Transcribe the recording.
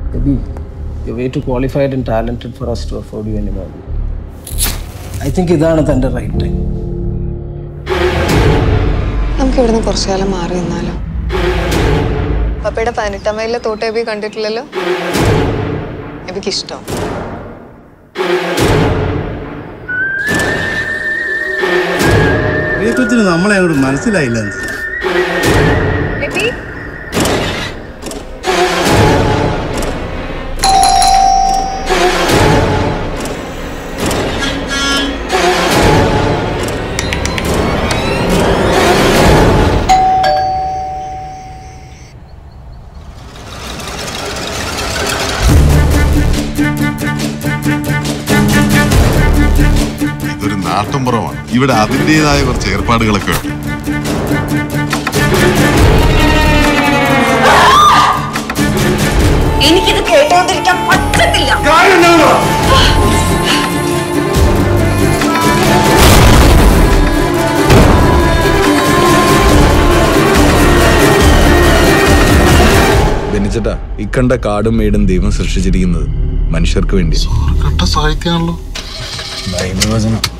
Maybe you're way too qualified and talented for us to afford you anymore. I think ഇതാണ് തന്റെ right time. നമുക്ക് ഇവിടുന്ന് കുറച്ചു കാലം മാറി നിന്നാലോ? പപ്പയുടെ 18 മൈലിലെ തോട്ട് എബി കണ്ടിട്ടില്ലല്ലോ. എബിക്ക് ഇഷ്ടം. നമ്മളെ അങ്ങോട്ട് മനസ്സിലായില്ല. ഇതൊരു നാട്ടുമ്പുറമാണ്. ഇവിടെ അതിൻ്റെതായ കുറച്ച് ഏർപ്പാടുകളൊക്കെ ഉണ്ട്. എനിക്കിത് കേട്ടോണ്ടിരിക്കാൻ പറ്റത്തില്ല. ബെനിച്ചേട്ടാ, ഇക്കണ്ട കാടും മേടും ദൈവം സൃഷ്ടിച്ചിരിക്കുന്നത് മനുഷ്യർക്ക് വേണ്ടി. സാഹിത്യമാണല്ലോ. ബൈബിൾ വചനം.